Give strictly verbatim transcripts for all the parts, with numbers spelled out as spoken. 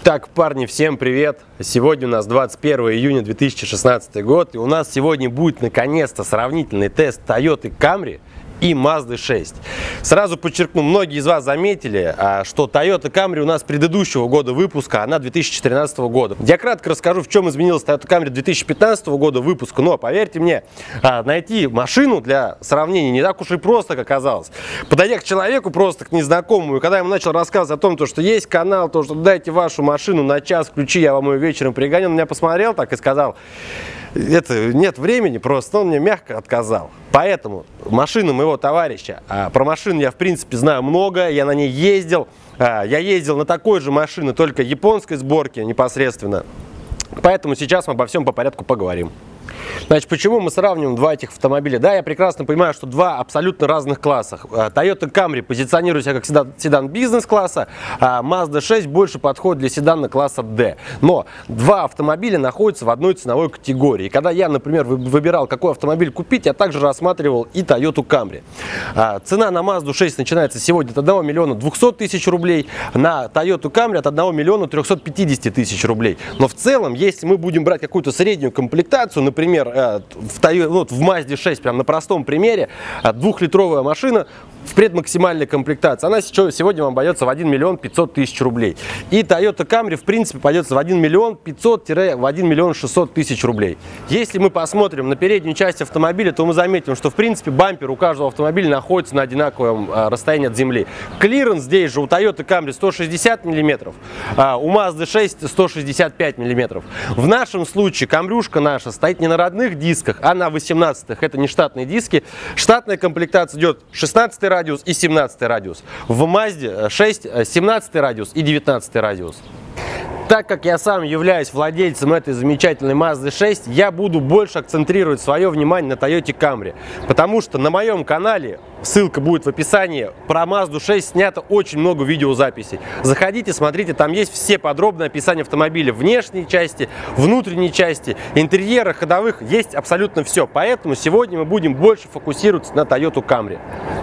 Так, парни, всем привет! Сегодня у нас двадцать первое июня две тысячи шестнадцатый год, и у нас сегодня будет наконец-то сравнительный тест Toyota Camry и Mazda шесть. Сразу подчеркну, многие из вас заметили, что Toyota Camry у нас предыдущего года выпуска, она две тысячи тринадцатого года. Я кратко расскажу, в чем изменилась Toyota Camry две тысячи пятнадцатого года выпуска, но поверьте мне, найти машину для сравнения не так уж и просто, как оказалось. Подойдя к человеку, просто к незнакомому, и когда я ему начал рассказывать о том, что есть канал, то, что дайте вашу машину на час, ключи, я вам ее вечером пригоню, он меня посмотрел так и сказал: это нет времени, просто он мне мягко отказал. Поэтому машина моего товарища, а, про машину я в принципе знаю много, я на ней ездил, а, я ездил на такой же машине, только японской сборки непосредственно. Поэтому сейчас мы обо всем по порядку поговорим. Значит, почему мы сравниваем два этих автомобиля? Да, я прекрасно понимаю, что два абсолютно разных класса. Toyota Camry позиционирует себя как седан, седан бизнес-класса, а Mazda шесть больше подходит для седана класса D. Но два автомобиля находятся в одной ценовой категории. И когда я, например, выбирал, какой автомобиль купить, я также рассматривал и Toyota Camry. А, цена на Mazda шесть начинается сегодня от одного миллиона двухсот тысяч рублей, на Toyota Camry от одного миллиона трёхсот пятидесяти тысяч рублей. Но в целом, если мы будем брать какую-то среднюю комплектацию, например, в, Toyota, вот в Mazda шесть, прям на простом примере, двухлитровая машина в предмаксимальной комплектации, она сегодня вам обойдется в один миллион пятьсот тысяч рублей. И Toyota Camry в принципе пойдется в один миллион пятьсот — один миллион шестьсот тысяч рублей. Если мы посмотрим на переднюю часть автомобиля, то мы заметим, что в принципе бампер у каждого автомобиля находится на одинаковом расстоянии от земли. Клиренс здесь же у Toyota Camry сто шестьдесят миллиметров, а у Mazda шесть сто шестьдесят пять миллиметров. В нашем случае камрюшка наша стоит не на родных дисках, а на восемнадцатых. Это не штатные диски. Штатная комплектация идет шестнадцатый радиус и семнадцатый радиус. В Mazda шесть семнадцатый радиус и девятнадцатый радиус. Так как я сам являюсь владельцем этой замечательной Mazda шесть, я буду больше акцентрировать свое внимание на Toyota Camry. Потому что на моем канале, ссылка будет в описании, про Mazda шесть снято очень много видеозаписей. Заходите, смотрите, там есть все подробные описания автомобиля. Внешней части, внутренней части, интерьера, ходовых, есть абсолютно все. Поэтому сегодня мы будем больше фокусироваться на Toyota Camry.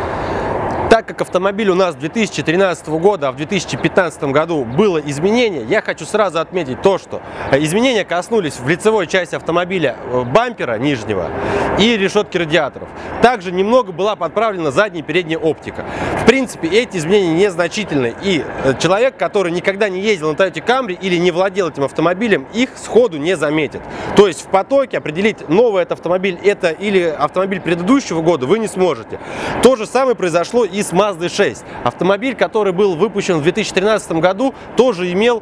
Так как автомобиль у нас две тысячи тринадцатого года, а в две тысячи пятнадцатом году было изменение, я хочу сразу отметить то, что изменения коснулись в лицевой части автомобиля бампера нижнего и решетки радиаторов. Также немного была подправлена задняя и передняя оптика. В принципе, эти изменения незначительны, и человек, который никогда не ездил на Toyota Camry или не владел этим автомобилем, их сходу не заметит. То есть в потоке определить, новый это автомобиль это или автомобиль предыдущего года, вы не сможете. То же самое произошло и с Mazda шесть. Автомобиль, который был выпущен в две тысячи тринадцатом году, тоже имел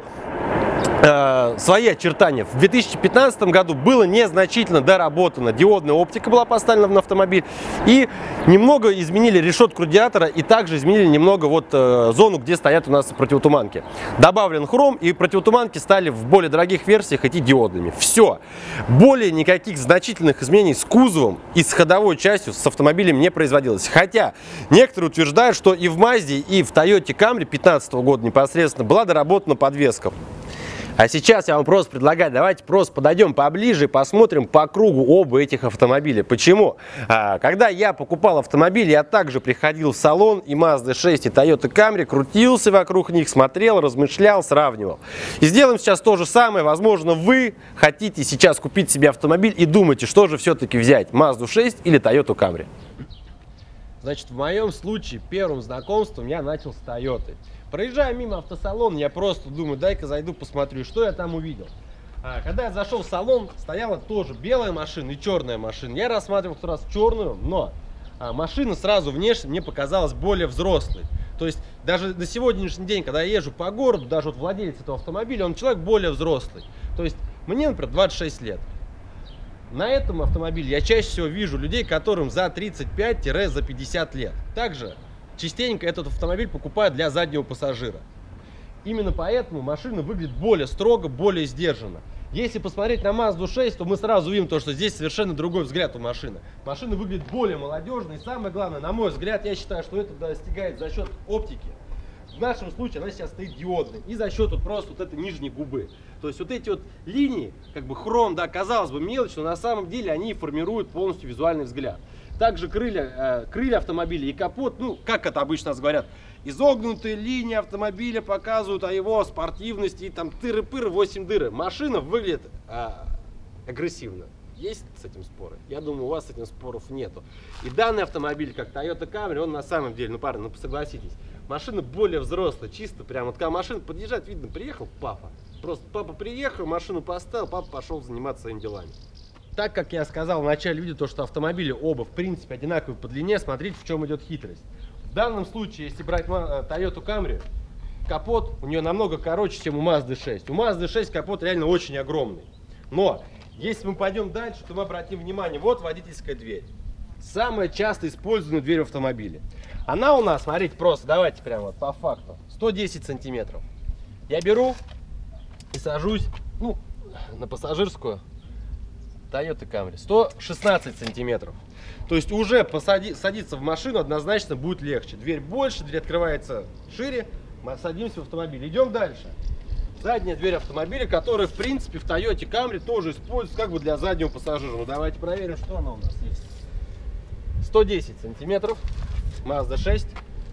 э, свои очертания. В две тысячи пятнадцатом году было незначительно доработано. Диодная оптика была поставлена на автомобиль. И немного изменили решетку радиатора, и также изменили немного вот э, зону, где стоят у нас противотуманки. Добавлен хром, и противотуманки стали в более дорогих версиях идти диодными. Все. Более никаких значительных изменений с кузовом и с ходовой частью с автомобилем не производилось. Хотя некоторые утверждают, что и в Mazda, и в Toyota Camry две тысячи пятнадцатого года непосредственно была доработана подвеска. А сейчас я вам просто предлагаю, давайте просто подойдем поближе и посмотрим по кругу оба этих автомобиля. Почему? А, когда я покупал автомобиль, я также приходил в салон и Mazda шесть, и Toyota Camry, крутился вокруг них, смотрел, размышлял, сравнивал. И сделаем сейчас то же самое. Возможно, вы хотите сейчас купить себе автомобиль и думаете, что же все-таки взять, Mazda шесть или Toyota Camry. Значит, в моем случае первым знакомством я начал с Toyota. Проезжая мимо автосалона, я просто думаю, дай-ка зайду посмотрю, что я там увидел. А, когда я зашел в салон, стояла тоже белая машина и черная машина. Я рассматривал как раз черную, но а, машина сразу внешне мне показалась более взрослой. То есть даже на сегодняшний день, когда я езжу по городу, даже вот владелец этого автомобиля, он человек более взрослый. То есть мне, например, двадцать шесть лет. На этом автомобиле я чаще всего вижу людей, которым за тридцать пять — за пятьдесят лет. Также частенько этот автомобиль покупают для заднего пассажира. Именно поэтому машина выглядит более строго, более сдержанно. Если посмотреть на Mazda шесть, то мы сразу видим то, что здесь совершенно другой взгляд у машины. Машина выглядит более молодежной. И самое главное, на мой взгляд, я считаю, что это достигает за счет оптики. В нашем случае она сейчас стоит диодной. И за счет вот просто вот этой нижней губы. То есть вот эти вот линии, как бы хром, да, казалось бы мелочь, но на самом деле они формируют полностью визуальный взгляд. Также крылья, э, крылья автомобиля и капот, ну, как это обычно нас говорят, изогнутые линии автомобиля показывают о его спортивности, и там тыры-пыры, восемь дыры. Машина выглядит а, агрессивно. Есть с этим споры? Я думаю, у вас с этим споров нету. И данный автомобиль, как Toyota Camry, он на самом деле, ну парни, ну согласитесь, машина более взрослая, чисто прям, вот когда машина подъезжает, видно, приехал папа. Просто папа приехал, машину поставил, папа пошел заниматься своими делами. Так как я сказал в начале видео, то, что автомобили оба, в принципе, одинаковые по длине, смотрите, в чем идет хитрость. В данном случае, если брать Toyota Camry, капот у нее намного короче, чем у Mazda шесть. У Mazda шесть капот реально очень огромный. Но если мы пойдем дальше, то мы обратим внимание, вот водительская дверь. Самая часто используемая дверь в автомобиле. Она у нас, смотрите, просто, давайте прямо вот по факту, сто десять сантиметров. Я беру и сажусь, ну, на пассажирскую Toyota Camry, сто шестнадцать сантиметров. То есть уже посади, садиться в машину однозначно будет легче. Дверь больше, дверь открывается шире, мы садимся в автомобиль. Идем дальше. Задняя дверь автомобиля, которая, в принципе, в Toyota Camry тоже используется как бы для заднего пассажира. Ну, давайте проверим, что она у нас есть. сто десять сантиметров, Mazda шесть,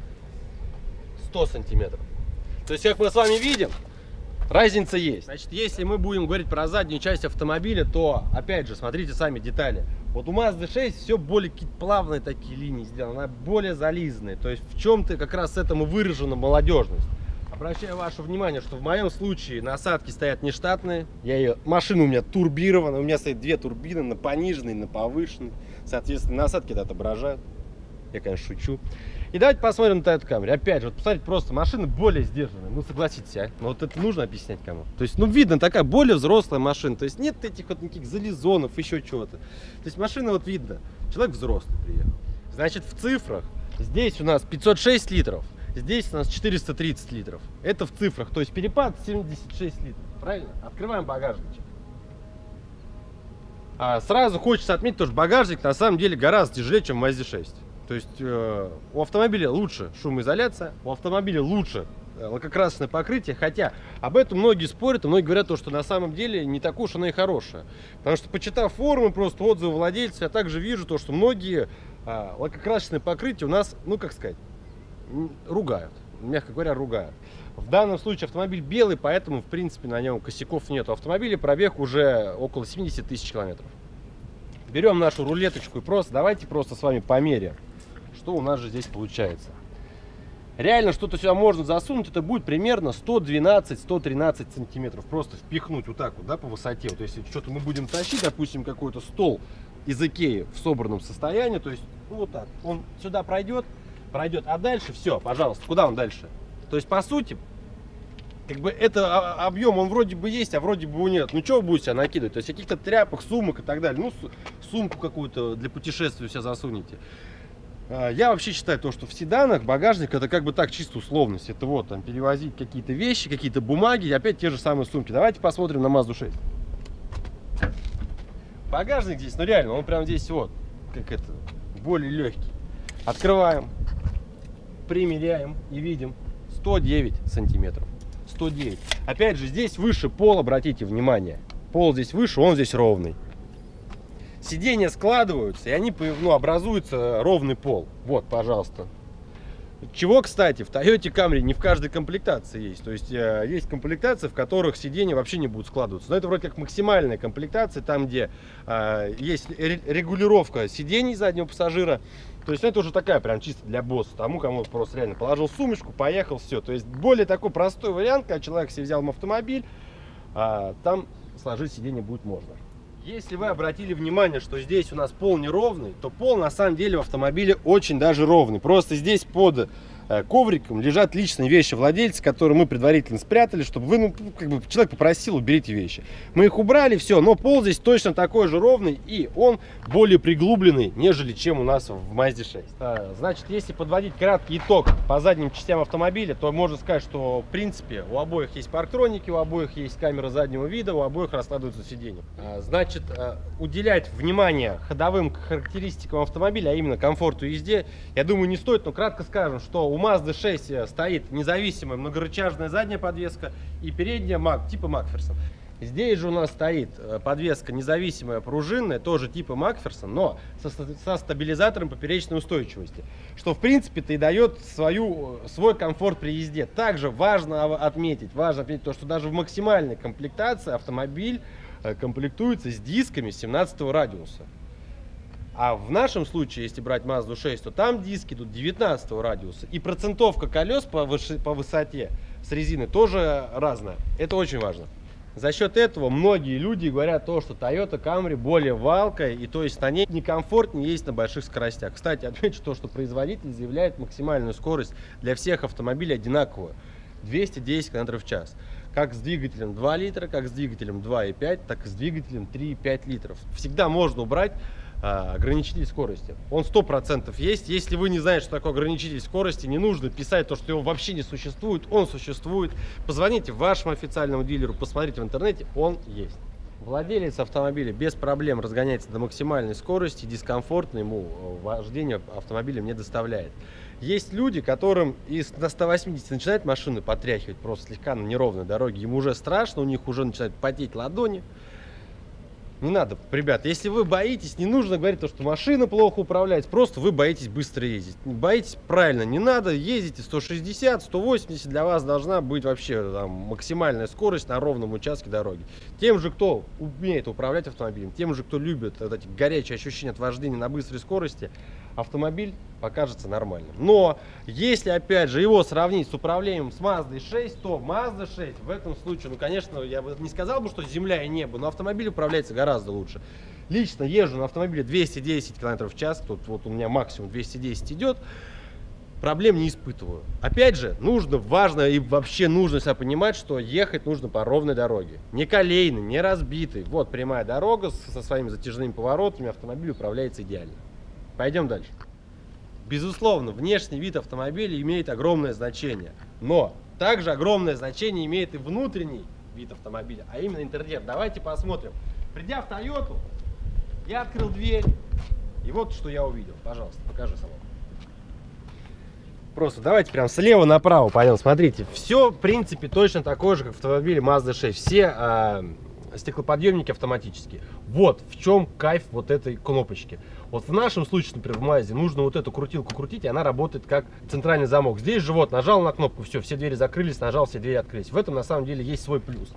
сто сантиметров. То есть, как мы с вами видим, разница есть. Значит, если мы будем говорить про заднюю часть автомобиля, то, опять же, смотрите сами детали. Вот у Mazda шесть все более плавные такие линии сделаны, она более зализанная. То есть, в чем-то как раз этому выражена молодежность. Обращаю ваше внимание, что в моем случае насадки стоят нештатные. Я ее, машина у меня турбирована, у меня стоит две турбины, на пониженной, на повышенной. Соответственно, насадки это отображают. Я, конечно, шучу. И давайте посмотрим на Toyota Camry. Опять же, вот посмотрите, просто машина более сдержанная. Ну, согласитесь, а? Но вот это нужно объяснять кому. То есть, ну, видно, такая более взрослая машина. То есть, нет этих вот никаких зализонов, еще чего-то. То есть, машина вот видно. Человек взрослый приехал. Значит, в цифрах здесь у нас пятьсот шесть литров. Здесь у нас четыреста тридцать литров. Это в цифрах. То есть перепад семьдесят шесть литров. Правильно? Открываем багажничек. А сразу хочется отметить, что багажник на самом деле гораздо тяжелее, чем в Mazda шесть. То есть э, у автомобиля лучше шумоизоляция, у автомобиля лучше э, лакокрасочное покрытие. Хотя об этом многие спорят, и многие говорят, то, что на самом деле не такое уж оно и хорошее. Потому что, почитав форумы, просто отзывы владельцев, я также вижу, то, что многие э, лакокрасочное покрытие у нас, ну как сказать, ругают, мягко говоря, ругают. В данном случае автомобиль белый, поэтому в принципе на нем косяков нет. У автомобиля пробег уже около семидесяти тысяч километров. Берем нашу рулеточку и просто давайте просто с вами померяем, что у нас же здесь получается. Реально что-то сюда можно засунуть, это будет примерно сто двенадцать — сто тринадцать сантиметров. Просто впихнуть вот так вот, да, по высоте. Вот если что-то мы будем тащить, допустим, какой-то стол из Икеи в собранном состоянии, то есть ну, вот так, он сюда пройдет, пройдет, а дальше все, пожалуйста, куда он дальше? То есть, по сути, как бы это объем, он вроде бы есть, а вроде бы нет. Ну, что вы будете себя накидывать? То есть, каких-то тряпок, сумок и так далее. Ну, сумку какую-то для путешествия себя засунете. Я вообще считаю то, что в седанах багажник это как бы так чисто условность. Это вот там перевозить какие-то вещи, какие-то бумаги, и опять те же самые сумки. Давайте посмотрим на Mazda шесть. Багажник здесь, ну реально, он прям здесь вот, как это, более легкий. Открываем, примеряем и видим сто девять сантиметров. сто девять. Опять же, здесь выше пол, обратите внимание. Пол здесь выше, он здесь ровный. Сиденья складываются, и они, ну, образуется ровный пол. Вот, пожалуйста. Чего, кстати, в Toyota Camry не в каждой комплектации есть. То есть э, есть комплектации, в которых сиденья вообще не будут складываться. Но это вроде как максимальная комплектация, там где э, есть регулировка сидений заднего пассажира. То есть ну, это уже такая прям чисто для босса. Тому, кому просто реально положил сумочку, поехал, все. То есть более такой простой вариант, когда человек себе взял в автомобиль, э, там сложить сиденье будет можно. Если вы обратили внимание, что здесь у нас пол неровный, то пол на самом деле в автомобиле очень даже ровный. Просто здесь под э, ковриком лежат личные вещи владельца, которые мы предварительно спрятали, чтобы вы, ну, как бы человек попросил, уберите вещи. Мы их убрали, все, но пол здесь точно такой же ровный, и он более приглубленный, нежели чем у нас в Mazda шесть. А, значит, если подводить краткий итог по задним частям автомобиля, то можно сказать, что в принципе у обоих есть парктроники, у обоих есть камера заднего вида, у обоих раскладываются сиденья. А, значит, уделять внимание ходовым характеристикам автомобиля, а именно комфорту езде, я думаю, не стоит, но кратко скажем, что у Mazda шесть стоит независимая многорычажная задняя подвеска и передняя типа Макферсон. Здесь же у нас стоит подвеска независимая пружинная, тоже типа Макферсон, но со, со стабилизатором поперечной устойчивости, что в принципе-то и дает свою, свой комфорт при езде. Также важно отметить, важно отметить то, что даже в максимальной комплектации автомобиль комплектуется с дисками семнадцатого радиуса. А в нашем случае, если брать Мазду шесть, то там диски идут девятнадцатого радиуса. И процентовка колес по, выше, по высоте с резины тоже разная. Это очень важно. За счет этого многие люди говорят то, что Toyota Camry более валкая, и то есть на ней некомфортнее ездить на больших скоростях. Кстати, отмечу то, что производитель заявляет максимальную скорость для всех автомобилей одинаковую. двести десять километров в час. Как с двигателем два литра, как с двигателем два и пять, так и с двигателем три и пять литров. Всегда можно убрать а, ограничитель скорости. Он сто процентов есть. Если вы не знаете, что такое ограничитель скорости, не нужно писать то, что его вообще не существует. Он существует. Позвоните вашему официальному дилеру, посмотрите в интернете, он есть. Владелец автомобиля без проблем разгоняется до максимальной скорости, дискомфортно ему вождение автомобилем не доставляет. Есть люди, которым из на ста восьмидесяти начинает машину потряхивать просто слегка на неровной дороге, ему уже страшно, у них уже начинают потеть ладони. Не надо, ребята, если вы боитесь, не нужно говорить то, что машина плохо управляется, просто вы боитесь быстро ездить. Боитесь правильно, не надо, ездите сто шестьдесят, сто восемьдесят, для вас должна быть вообще там максимальная скорость на ровном участке дороги. Тем же, кто умеет управлять автомобилем, тем же, кто любит вот эти горячие ощущения от вождения на быстрой скорости, автомобиль покажется нормальным. Но если, опять же, его сравнить с управлением с Маздой шесть, то Мазда шесть в этом случае, ну, конечно, я бы не сказал бы, что земля и небо, но автомобиль управляется гораздо лучше. Лично езжу на автомобиле двести десять километров в час, тут вот у меня максимум двести десять идет, проблем не испытываю. Опять же, нужно, важно и вообще нужно себя понимать, что ехать нужно по ровной дороге. Не колейной, не разбитой. Вот прямая дорога со своими затяжными поворотами, автомобиль управляется идеально. Пойдем дальше. Безусловно, внешний вид автомобиля имеет огромное значение, но также огромное значение имеет и внутренний вид автомобиля, а именно интерьер. Давайте посмотрим. Придя в Toyota, я открыл дверь, и вот что я увидел. Пожалуйста, покажи салон. Просто давайте прям слева направо пойдем. Смотрите, все в принципе точно такое же, как в автомобиле Мазда шесть. Все а, стеклоподъемники автоматические. Вот в чем кайф вот этой кнопочки. Вот в нашем случае, например, в Мазде нужно вот эту крутилку крутить, и она работает как центральный замок. Здесь же вот нажал на кнопку, все, все двери закрылись, нажал, все двери открылись. В этом на самом деле есть свой плюс.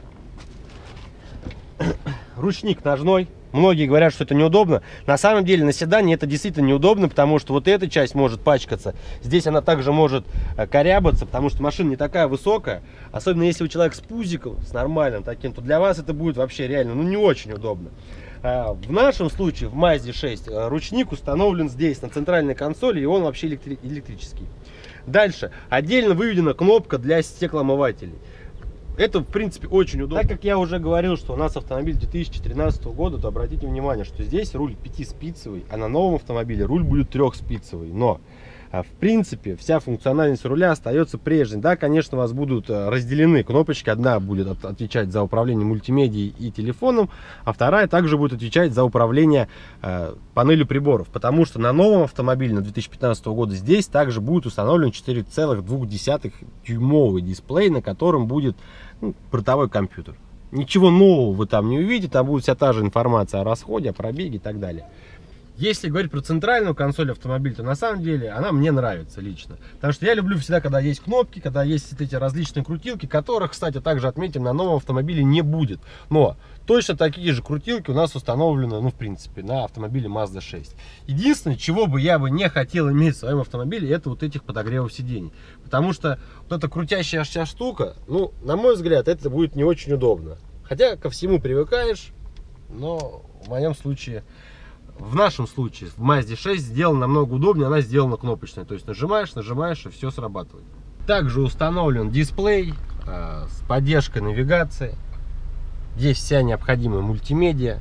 Ручник ножной. Многие говорят, что это неудобно. На самом деле на седане это действительно неудобно, потому что вот эта часть может пачкаться. Здесь она также может корябаться, потому что машина не такая высокая. Особенно если у человека с пузиком, с нормальным таким, то для вас это будет вообще реально, ну, не очень удобно. В нашем случае, в Мазде шесть, ручник установлен здесь, на центральной консоли, и он вообще электри электрический. Дальше. Отдельно выведена кнопка для стеклоомывателей. Это, в принципе, очень удобно. Так как я уже говорил, что у нас автомобиль две тысячи тринадцатого года, то обратите внимание, что здесь руль пятиспицевый, а на новом автомобиле руль будет трехспицевый. Но, в принципе, вся функциональность руля остается прежней. Да, конечно, у вас будут разделены кнопочки. Одна будет отвечать за управление мультимедией и телефоном, а вторая также будет отвечать за управление э, панелью приборов. Потому что на новом автомобиле на две тысячи пятнадцатого года здесь также будет установлен четыре целых две десятых дюймовый дисплей, на котором будет ну, бортовой компьютер. Ничего нового вы там не увидите, там будет вся та же информация о расходе, о пробеге и так далее. Если говорить про центральную консоль автомобиля, то на самом деле она мне нравится лично. Потому что я люблю всегда, когда есть кнопки, когда есть вот эти различные крутилки, которых, кстати, также отметим, на новом автомобиле не будет. Но точно такие же крутилки у нас установлены, ну, в принципе, на автомобиле Мазда шесть. Единственное, чего бы я бы не хотел иметь в своем автомобиле, это вот этих подогревов сидений. Потому что вот эта крутящаяся штука, ну, на мой взгляд, это будет не очень удобно. Хотя ко всему привыкаешь, но в моем случае... В нашем случае в Мазде шесть сделано намного удобнее, она сделана кнопочной. То есть нажимаешь, нажимаешь, и все срабатывает. Также установлен дисплей э, с поддержкой навигации. Есть вся необходимая мультимедиа.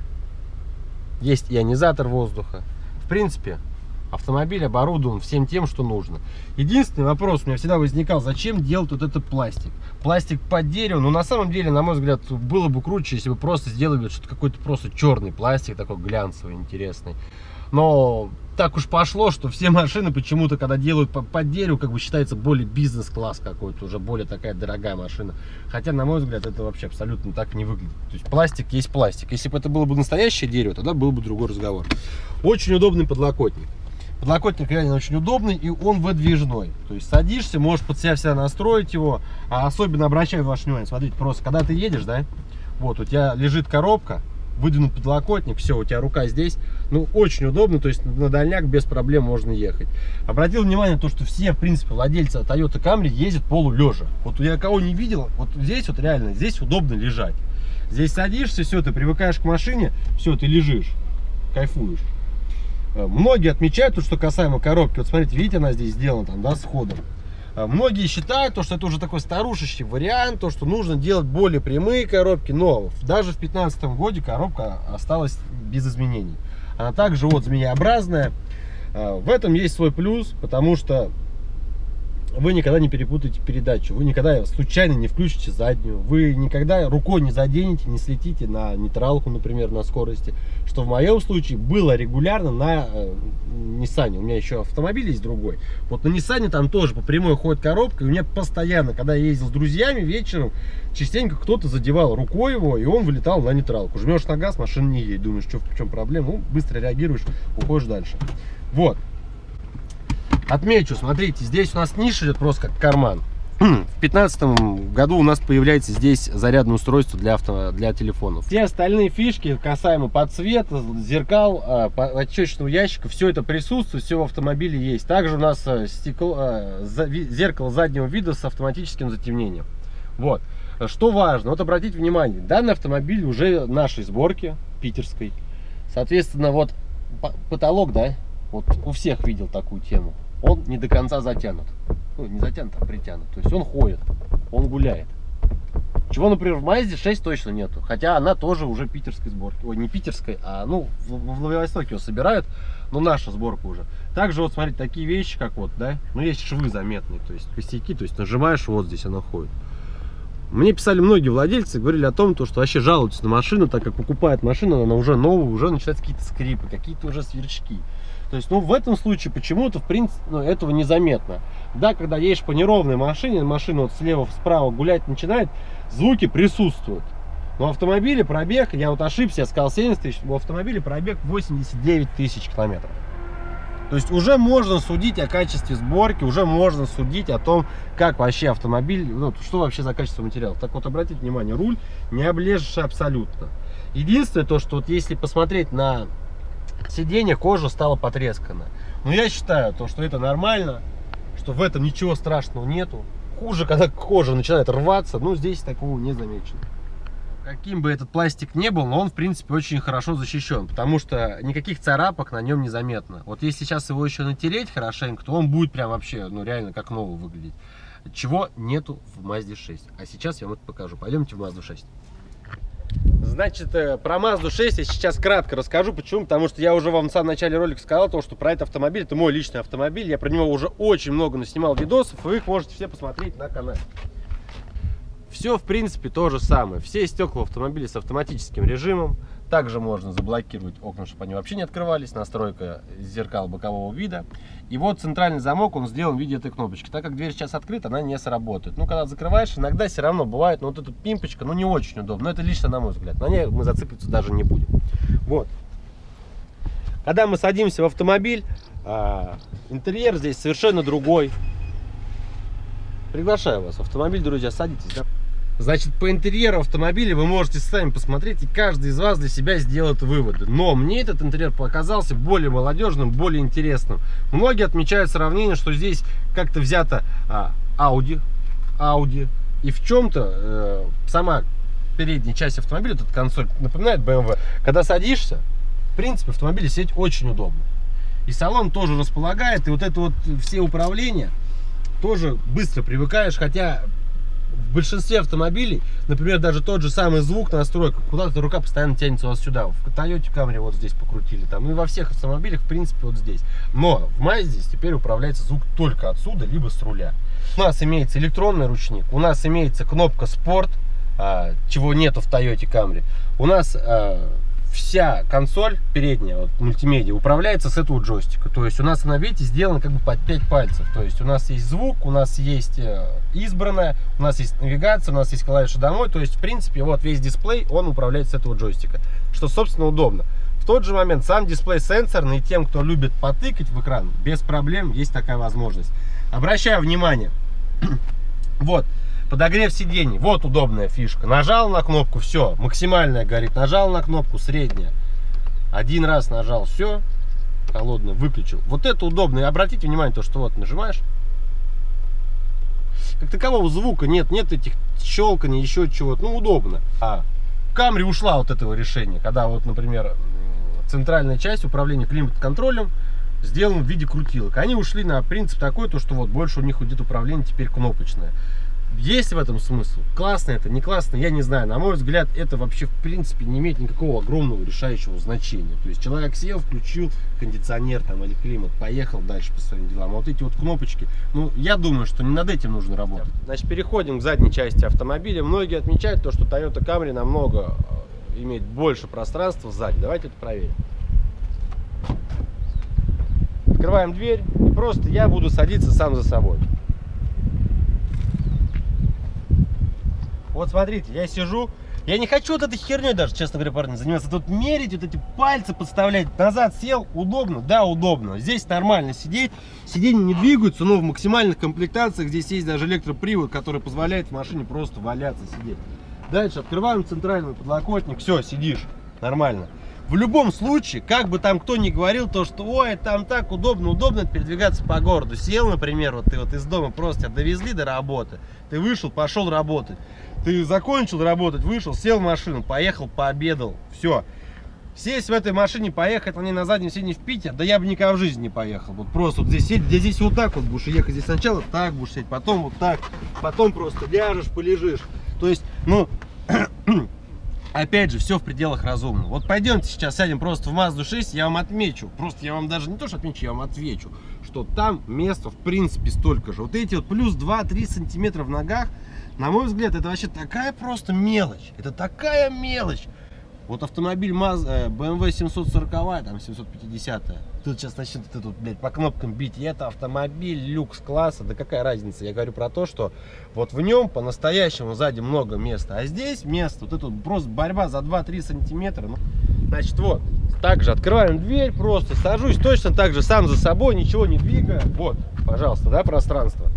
Есть ионизатор воздуха. В принципе, автомобиль оборудован всем тем, что нужно. Единственный вопрос у меня всегда возникал, зачем делать вот этот пластик? Пластик под дерево, но на самом деле, на мой взгляд, было бы круче, если бы просто сделали что-то какой-то просто черный пластик, такой глянцевый, интересный. Но так уж пошло, что все машины почему-то, когда делают под дерево, как бы считается более бизнес-класс какой-то, уже более такая дорогая машина. Хотя, на мой взгляд, это вообще абсолютно так не выглядит. То есть пластик есть пластик. Если бы это было бы настоящее дерево, тогда был бы другой разговор. Очень удобный подлокотник. Подлокотник реально очень удобный, и он выдвижной. То есть садишься, можешь под себя всегда настроить его. А особенно обращаю ваше внимание, смотрите, просто когда ты едешь, да, вот у тебя лежит коробка, выдвинут подлокотник, все, у тебя рука здесь, ну, очень удобно, то есть на дальняк без проблем можно ехать. Обратил внимание то, что все, в принципе, владельцы Toyota Camry ездят полулежа. Вот я кого не видел, вот здесь вот реально, здесь удобно лежать. Здесь садишься, все, ты привыкаешь к машине, все, ты лежишь, кайфуешь. Многие отмечают то, что касаемо коробки, вот смотрите, видите, она здесь сделана там, да, с ходом. Многие считают, то, что это уже такой старушечий вариант, то, что нужно делать более прямые коробки, но даже в две тысячи пятнадцатом году коробка осталась без изменений. Она также вот змееобразная. В этом есть свой плюс, потому что вы никогда не перепутаете передачу, вы никогда случайно не включите заднюю, вы никогда рукой не заденете, не слетите на нейтралку, например, на скорости, что в моем случае было регулярно на э, Ниссане. У меня еще автомобиль есть другой. Вот на Ниссане там тоже по прямой ходит коробка, и у меня постоянно, когда я ездил с друзьями вечером, частенько кто-то задевал рукой его, и он вылетал на нейтралку. Жмешь на газ, машина не едет, думаешь, что, в чем проблема, ну, быстро реагируешь, уходишь дальше. Вот. Отмечу, смотрите, здесь у нас ниша идет просто как карман. В две тысячи пятнадцатом году у нас появляется здесь зарядное устройство для, авто, для телефонов. Все остальные фишки касаемо подсвета, зеркал, отчетчного ящика, все это присутствует, все в автомобиле есть. Также у нас стекло, зеркало заднего вида с автоматическим затемнением. Вот. Что важно, вот обратите внимание, данный автомобиль уже нашей сборки, питерской. Соответственно, вот потолок, да, вот у всех видел такую тему. Он не до конца затянут. Ну, не затянут, а притянут. То есть он ходит, он гуляет. Чего, например, в Мазде шесть точно нету. Хотя она тоже уже питерской сборки. Ой, не питерской, а ну в, в Владивостоке его собирают, но наша сборка уже. Также вот смотрите, такие вещи, как вот, да, ну есть швы заметные, то есть косяки, то есть нажимаешь, вот здесь она ходит. Мне писали многие владельцы, говорили о том, что вообще жалуются на машину, так как покупают машину, она уже новая, уже начинаются какие-то скрипы, какие-то уже сверчки. То есть, ну, в этом случае почему-то, в принципе, ну, этого незаметно. Да, когда едешь по неровной машине, машина вот слева, справа гулять начинает, звуки присутствуют. Но в автомобиле пробег, я вот ошибся, я сказал семьдесят тысяч, в автомобиле пробег восемьдесят девять тысяч километров. То есть уже можно судить о качестве сборки, уже можно судить о том, как вообще автомобиль, ну, что вообще за качество материала. Так вот, обратите внимание, руль не облезший абсолютно. Единственное то, что вот если посмотреть на сиденье, кожа стала потрескана. Но я считаю, то, что это нормально, что в этом ничего страшного нету. Хуже, когда кожа начинает рваться, но здесь такого не замечено. Каким бы этот пластик ни был, но он, в принципе, очень хорошо защищен, потому что никаких царапок на нем не заметно. Вот если сейчас его еще натереть хорошенько, то он будет прям вообще, ну, реально как новый выглядеть. Чего нету в Мазде шесть. А сейчас я вам это покажу. Пойдемте в Мазду шесть. Значит, про Мазду шесть я сейчас кратко расскажу. Почему? Потому что я уже вам в самом начале ролика сказал, то, что про этот автомобиль, это мой личный автомобиль. Я про него уже очень много наснимал видосов, и вы их можете все посмотреть на канале. Все, в принципе, то же самое. Все стекла в автомобиле с автоматическим режимом. Также можно заблокировать окна, чтобы они вообще не открывались. Настройка зеркал бокового вида. И вот центральный замок, он сделан в виде этой кнопочки. Так как дверь сейчас открыта, она не сработает. Ну, когда закрываешь, иногда все равно бывает, но вот эта пимпочка, ну, не очень удобно. Но это лично на мой взгляд. На ней мы зацикливаться даже не будем. Вот. Когда мы садимся в автомобиль, интерьер здесь совершенно другой. Приглашаю вас в автомобиль, друзья, садитесь, да? Значит, по интерьеру автомобиля вы можете сами посмотреть, и каждый из вас для себя сделает выводы. Но мне этот интерьер показался более молодежным, более интересным. Многие отмечают сравнение, что здесь как-то взято а, Audi, Audi, и в чем-то э, сама передняя часть автомобиля, тут консоль, напоминает бэ эм вэ. Когда садишься, в принципе, в автомобиле сидеть очень удобно. И салон тоже располагает, и вот это вот все управления тоже быстро привыкаешь, хотя в большинстве автомобилей, например, даже тот же самый звук настройка, куда-то рука постоянно тянется у вас сюда. В Toyota Camry вот здесь покрутили, там, ну и во всех автомобилях, в принципе, вот здесь. Но в Mazda теперь управляется звук только отсюда, либо с руля. У нас имеется электронный ручник, у нас имеется кнопка Sport, а, чего нету в Toyota Camry. У нас а, вся консоль передняя, вот, мультимедиа, управляется с этого джойстика. То есть у нас она, видите, сделана как бы под пять пальцев. То есть у нас есть звук, у нас есть избранное, у нас есть навигация, у нас есть клавиша домой. То есть, в принципе, вот весь дисплей, он управляется с этого джойстика. Что, собственно, удобно. В тот же момент сам дисплей сенсорный, и тем, кто любит потыкать в экран, без проблем есть такая возможность. Обращаю внимание, вот. Подогрев сидений, вот удобная фишка. Нажал на кнопку, все, максимальная горит. Нажал на кнопку, средняя. Один раз нажал, все, холодное, выключил. Вот это удобно. И обратите внимание, то, что вот нажимаешь. Как такового звука нет, нет этих щелканий, еще чего-то. Ну, удобно. А Camry ушла от этого решения. Когда вот, например, центральная часть управления климат-контролем сделана в виде крутилок. Они ушли на принцип такой, то, что вот больше у них будет управление теперь кнопочное. Есть в этом смысл? Классно это, не классно, я не знаю. На мой взгляд, это вообще в принципе не имеет никакого огромного решающего значения. То есть человек сел, включил кондиционер там или климат, поехал дальше по своим делам. А вот эти вот кнопочки, ну, я думаю, что не над этим нужно работать. Значит, переходим к задней части автомобиля. Многие отмечают то, что Toyota Camry намного имеет больше пространства сзади. Давайте это проверим. Открываем дверь, и просто я буду садиться сам за собой. Вот смотрите, я сижу, я не хочу вот этой херней даже, честно говоря, парни, заниматься. Тут мерить, вот эти пальцы подставлять, назад сел, удобно, да, удобно. Здесь нормально сидеть, сиденья не двигаются, но в максимальных комплектациях здесь есть даже электропривод, который позволяет в машине просто валяться, сидеть. Дальше открываем центральный подлокотник, все, сидишь, нормально. В любом случае, как бы там кто ни говорил, то что, ой, там так удобно, удобно передвигаться по городу. Сел, например, вот ты вот из дома просто тебя довезли до работы, ты вышел, пошел работать. Ты закончил работать, вышел, сел в машину, поехал, пообедал, все. Сесть в этой машине, поехать на ней на заднем сиденье в Питер, да я бы никогда в жизни не поехал. Вот просто вот здесь сидеть, здесь вот так вот будешь ехать, здесь сначала так будешь сидеть, потом вот так, потом просто ляжешь, полежишь. То есть, ну, опять же, все в пределах разумного. Вот пойдемте сейчас сядем просто в Мазду шесть, я вам отмечу, просто я вам даже не то что отмечу, я вам отвечу, что там места в принципе столько же. Вот эти вот плюс два-три сантиметра в ногах, на мой взгляд, это вообще такая просто мелочь. Это такая мелочь. Вот автомобиль бэ эм вэ семьсот сорок, там семьсот пятьдесят. Тут сейчас начнут это тут, блядь, по кнопкам бить. И это автомобиль люкс-класса. Да какая разница? Я говорю про то, что вот в нем по-настоящему сзади много места. А здесь место, вот это вот просто борьба за два-три сантиметра. Ну, значит, вот. Также открываем дверь, просто сажусь точно так же сам за собой, ничего не двигая. Вот, пожалуйста, да, пространство.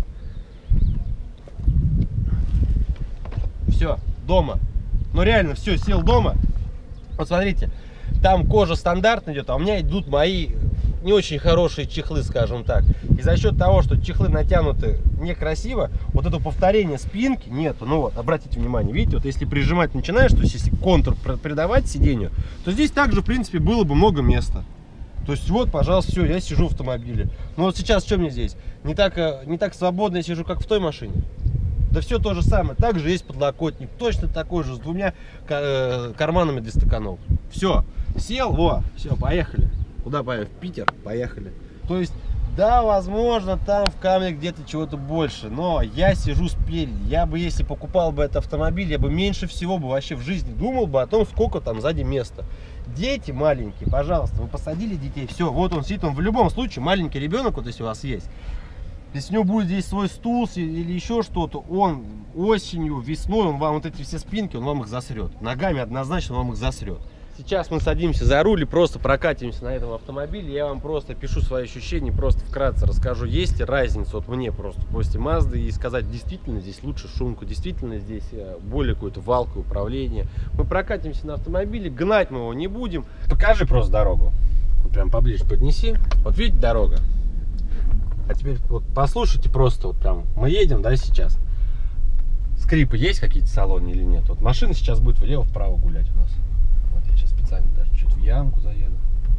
Все, дома. Ну реально, все, сел дома. Вот смотрите, там кожа стандартно идет, а у меня идут мои не очень хорошие чехлы, скажем так. И за счет того, что чехлы натянуты некрасиво, вот это повторение спинки нету. Ну вот, обратите внимание, видите, вот если прижимать начинаешь, то есть если контур придавать сиденью, то здесь также, в принципе, было бы много места. То есть вот, пожалуйста, все, я сижу в автомобиле. Но вот сейчас что мне здесь? Не так, не так свободно я сижу, как в той машине. Да все то же самое. Также есть подлокотник, точно такой же, с двумя карманами для стаканов. Все, сел, во, все, поехали. Куда поехали? В Питер, поехали. То есть, да, возможно, там в Camry где-то чего-то больше, но я сижу спереди. Я бы, если покупал бы этот автомобиль, я бы меньше всего бы вообще в жизни думал бы о том, сколько там сзади места. Дети маленькие, пожалуйста, вы посадили детей, все, вот он сидит, он в любом случае, маленький ребенок, вот если у вас есть, если у него будет здесь свой стул или еще что-то, он осенью, весной, он вам вот эти все спинки, он вам их засрет. Ногами однозначно он вам их засрет. Сейчас мы садимся за руль и просто прокатимся на этом автомобиле. Я вам просто пишу свои ощущения, просто вкратце расскажу. Есть ли разница вот мне просто после Мазды и сказать, действительно здесь лучше шумка, действительно здесь более какое-то валкое управление. Мы прокатимся на автомобиле, гнать мы его не будем. Покажи просто дорогу. Вот прям поближе поднеси. Вот видите дорога? А теперь вот послушайте просто, вот прям мы едем, да, сейчас. Скрипы есть какие-то в салоне или нет? Вот машина сейчас будет влево-вправо гулять у нас. Вот я сейчас специально даже чуть в ямку заеду.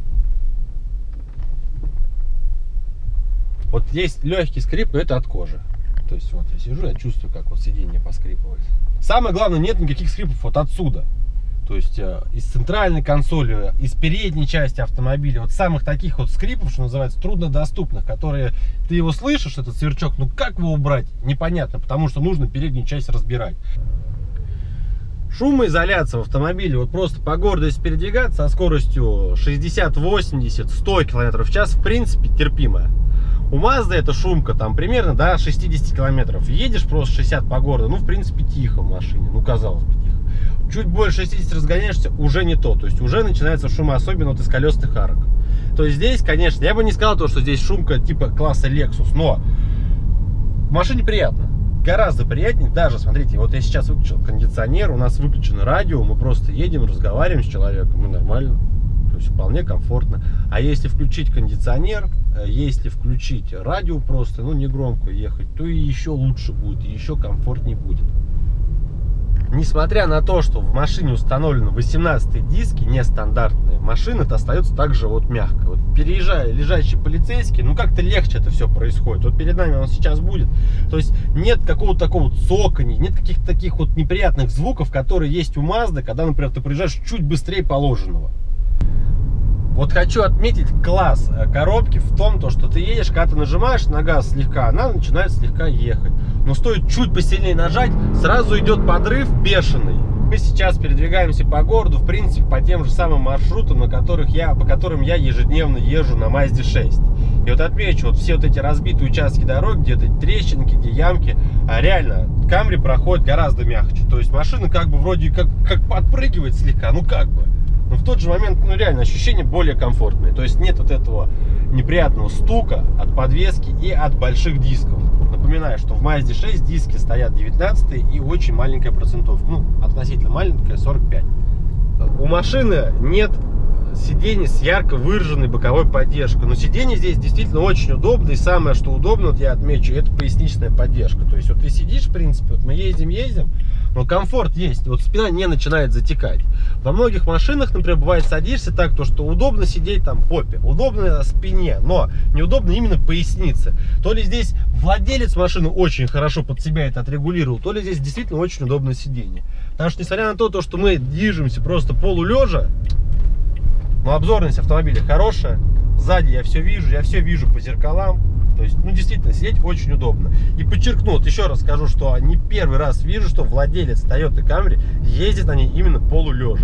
Вот есть легкий скрип, но это от кожи. То есть вот я сижу, я чувствую, как вот сиденье поскрипывает. Самое главное, нет никаких скрипов вот отсюда. То есть э, из центральной консоли, из передней части автомобиля, вот самых таких вот скрипов, что называется, труднодоступных, которые ты его слышишь, этот сверчок, ну как его убрать, непонятно, потому что нужно переднюю часть разбирать. Шумоизоляция в автомобиле, вот просто по городу если передвигаться со скоростью шестьдесят, восемьдесят, сто километров в час, в принципе, терпимая. У Mazda эта шумка там примерно до шестидесяти километров. Едешь просто шестьдесят по городу, ну, в принципе, тихо в машине, ну, казалось бы, тихо. Чуть больше шестидесяти разгоняешься, уже не то, то есть уже начинается шум, особенно вот из колесных арок. То есть здесь, конечно, я бы не сказал то, что здесь шумка типа класса Lexus, но в машине приятно. Гораздо приятнее, даже, смотрите, вот я сейчас выключил кондиционер, у нас выключено радио, мы просто едем, разговариваем с человеком, и нормально, то есть вполне комфортно. А если включить кондиционер, если включить радио просто, ну, не громко ехать, то и еще лучше будет, и еще комфортнее будет. Несмотря на то, что в машине установлены восемнадцатые диски, нестандартные, машина-то остается также вот мягкой. Вот переезжая лежачий полицейский, ну как-то легче это все происходит. Вот перед нами он сейчас будет. То есть нет какого-то такого цоканья, нет каких-то таких вот неприятных звуков, которые есть у Mazda, когда, например, ты проезжаешь чуть быстрее положенного. Вот хочу отметить класс коробки в том, то, что ты едешь, когда ты нажимаешь на газ слегка, она начинает слегка ехать. Но стоит чуть посильнее нажать, сразу идет подрыв бешеный. Мы сейчас передвигаемся по городу, в принципе, по тем же самым маршрутам, на которых я, по которым я ежедневно езжу на Mazda шесть. И вот отмечу, вот все вот эти разбитые участки дорог, где-то трещинки, где ямки, а реально Camry проходит гораздо мягче. То есть машина как бы вроде как, как подпрыгивает слегка, ну как бы. Но в тот же момент, ну реально, ощущения более комфортные. То есть нет вот этого неприятного стука от подвески и от больших дисков. Напоминаю, что в Mazda шесть диски стоят девятнадцатые и очень маленькая процентовка. Ну, относительно маленькая, сорок пять. У машины нет сидений с ярко выраженной боковой поддержкой. Но сиденье здесь действительно очень удобно. И самое, что удобно, вот я отмечу, это поясничная поддержка. То есть вот ты сидишь, в принципе, вот мы ездим-ездим, но комфорт есть, вот спина не начинает затекать. Во многих машинах, например, бывает садишься так, то что удобно сидеть там попе, удобно на спине, но неудобно именно пояснице. То ли здесь владелец машины очень хорошо под себя это отрегулировал, то ли здесь действительно очень удобное сиденье. Потому что, несмотря на то, то что мы движемся просто полулежа, но обзорность автомобиля хорошая, сзади я все вижу, я все вижу по зеркалам. То есть, ну, действительно, сидеть очень удобно. И подчеркну, вот еще раз скажу, что не первый раз вижу, что владелец Toyota Camry ездит на ней именно полулежа.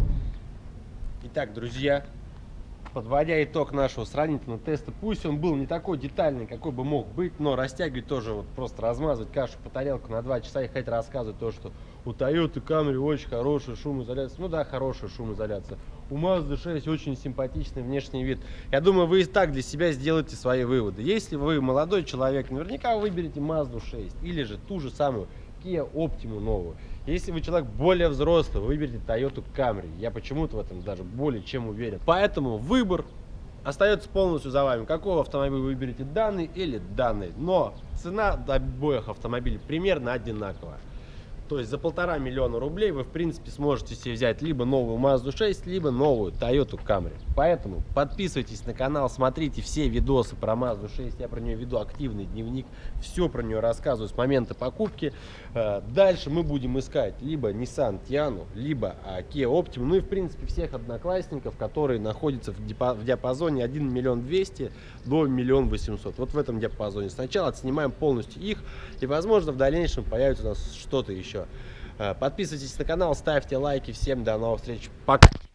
Итак, друзья, подводя итог нашего сравнительного теста, пусть он был не такой детальный, какой бы мог быть, но растягивать тоже, вот просто размазывать кашу по тарелку на два часа и хоть рассказывать то, что у Toyota Camry очень хорошая шумоизоляция. Ну да, хорошая шумоизоляция. У Mazda шесть очень симпатичный внешний вид. Я думаю, вы и так для себя сделаете свои выводы. Если вы молодой человек, наверняка вы выберете Mazda шесть или же ту же самую Kia Optima новую. Если вы человек более взрослый, вы выберете Toyota Camry. Я почему-то в этом даже более чем уверен. Поэтому выбор остается полностью за вами. Какого автомобиля вы выберете, данный или данный. Но цена обоих автомобилей примерно одинаковая. То есть за полтора миллиона рублей вы, в принципе, сможете себе взять либо новую Mazda шесть, либо новую Toyota Camry. Поэтому подписывайтесь на канал, смотрите все видосы про Mazda шесть. Я про нее веду активный дневник. Все про нее рассказываю с момента покупки. Дальше мы будем искать либо Nissan Tiana, либо Kia Optima. Ну и, в принципе, всех одноклассников, которые находятся в диапазоне один миллион двести до один миллион восемьсот. Вот в этом диапазоне. Сначала отснимаем полностью их. И, возможно, в дальнейшем появится у нас что-то еще. Подписывайтесь на канал, ставьте лайки. Всем до новых встреч. Пока!